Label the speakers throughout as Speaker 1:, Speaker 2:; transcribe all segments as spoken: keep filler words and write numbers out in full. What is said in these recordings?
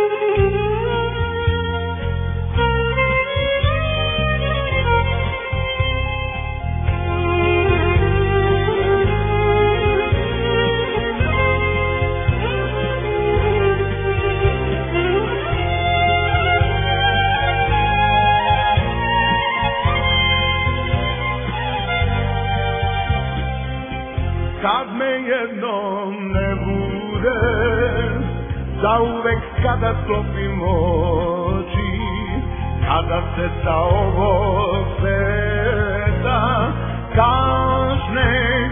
Speaker 1: Kad me jednom ne bude, zauvek kada sklopim oči, kada se sa ovog sveta kažne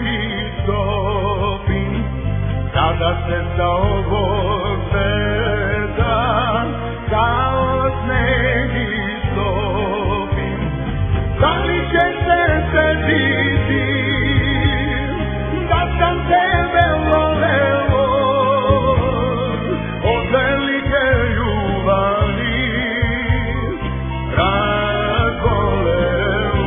Speaker 1: istopim, kada se sa ovog sveta kažne istopim, da li će se setiti sam tebe voleo od velike ljubavi razboleo.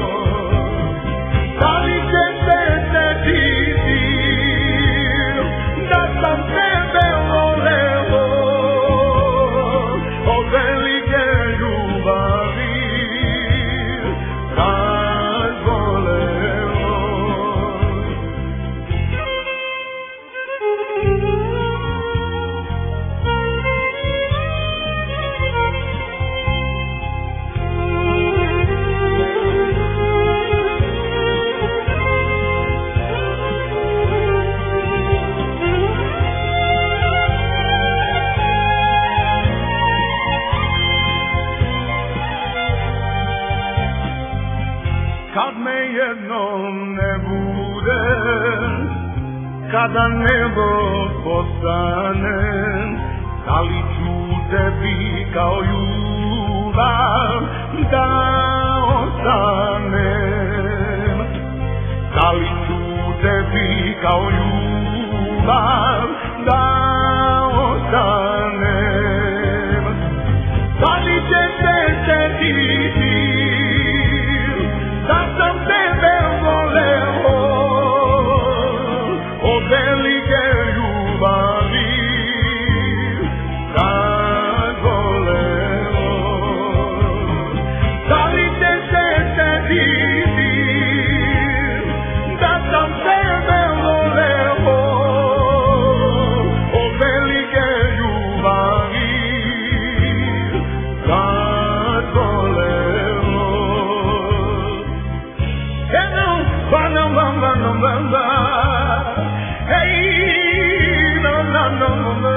Speaker 1: Da li će se setiti da sam tebe voleo od velike ljubavi razboleo. Kad me jednom ne bude, kada nebo postane, da li ću tebi kao ljubav da ostanem? Da li ću tebi kao ljubav da ostanem? Da li će se setiti da sam tebe voleo od velike ljubavi razboleo? Da li će se setiti da sam tebe voleo od velike ljubavi razboleo? No, no, no, no, no, no. Hey, no, no, no, no, no.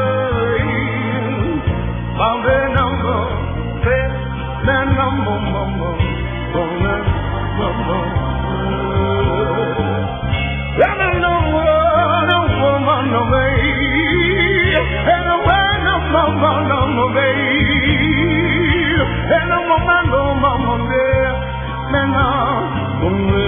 Speaker 1: Oh, no, no, no, no, no, no, no, no. Oh, no, no, no. No, no, no, no, no, no, no, and no, no, no, no, no, no, and no, no, no, no, no, no, no, no.